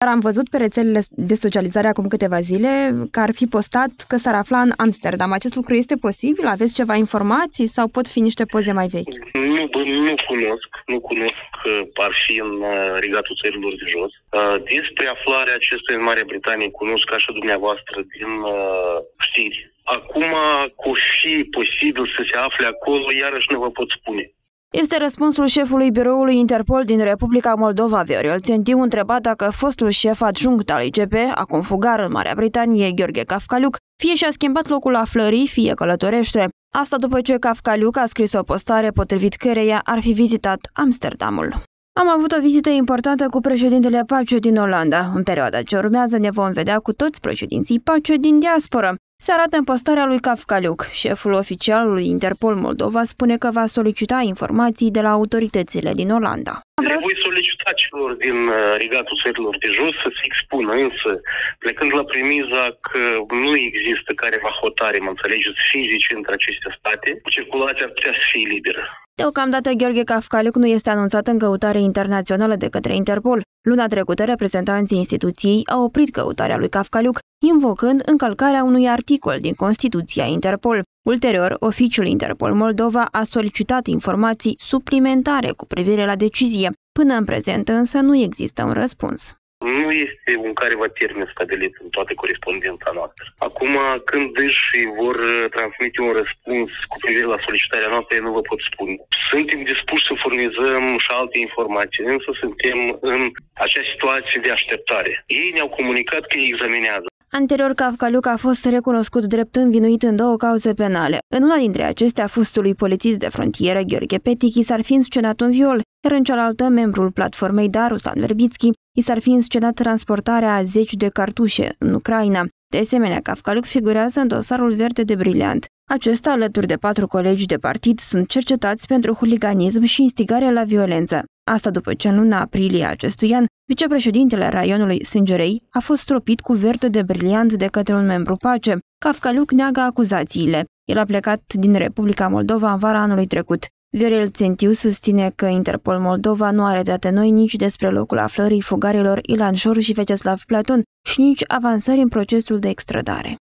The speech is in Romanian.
Dar am văzut pe rețelele de socializare acum câteva zile că ar fi postat că s-ar afla în Amsterdam. Acest lucru este posibil? Aveți ceva informații sau pot fi niște poze mai vechi? Nu cunosc că ar fi în Regatul Țărilor de Jos. Despre aflarea acestei în Marea Britanie cunosc ca și dumneavoastră din știri. Acum, că o fi posibil să se afle acolo, iarăși nu vă pot spune. Este răspunsul șefului biroului Interpol din Republica Moldova, Viorel Țentiu, întrebat dacă fostul șef adjunct al IGP, acum fugar în Marea Britanie, Gheorghe Cafcaliuc, fie și-a schimbat locul aflării, fie călătorește. Asta după ce Cafcaliuc a scris o postare potrivit căreia ar fi vizitat Amsterdamul. Am avut o vizită importantă cu președintele Pace din Olanda. În perioada ce urmează ne vom vedea cu toți președinții Pace din diasporă. Se arată în postarea lui Cafcaliuc. Șeful oficialului Interpol Moldova spune că va solicita informații de la autoritățile din Olanda. Le voi solicita celor din Regatul Țărilor de Jos să se expună, însă plecând la premiza că nu există careva hotare, mă înțelegeți, fizice între aceste state, circulația ar putea să fie liberă. Deocamdată Gheorghe Cafcaliuc nu este anunțat în căutare internațională de către Interpol. Luna trecută, reprezentanții instituției au oprit căutarea lui Cafcaliuc, invocând încălcarea unui articol din Constituția Interpol. Ulterior, oficiul Interpol Moldova a solicitat informații suplimentare cu privire la decizie. Până în prezent însă nu există un răspuns. Nu este un careva termen stabilit în toată corespondența noastră. Acum, când își vor transmite un răspuns cu privire la solicitarea noastră, eu nu vă pot spune. Suntem dispuși să furnizăm și alte informații, însă suntem în acea situație de așteptare. Ei ne-au comunicat că îi examinează. Anterior, Cafcaliuc a fost recunoscut drept învinuit în 2 cauze penale. În una dintre acestea, fostului polițist de frontieră, Gheorghe Petichi, s-ar fi înscenat un viol, iar în cealaltă, membrul platformei Da, Ruslan Verbitski, i s-ar fi înscenat transportarea a 10 de cartușe în Ucraina. De asemenea, Cafcaliuc figurează în dosarul Verde de Briliant. Acesta, alături de 4 colegi de partid, sunt cercetați pentru huliganism și instigare la violență. Asta după ce în luna aprilie acestui an, vicepreședintele raionului Sângerei a fost stropit cu Verde de Briliant de către un membru Pace. Cafcaliuc neagă acuzațiile. El a plecat din Republica Moldova în vara anului trecut. Viorel Țentiu susține că Interpol Moldova nu are date noi nici despre locul aflării fugarilor Ilan Șor și Vyacheslav Platon și nici avansări în procesul de extradare.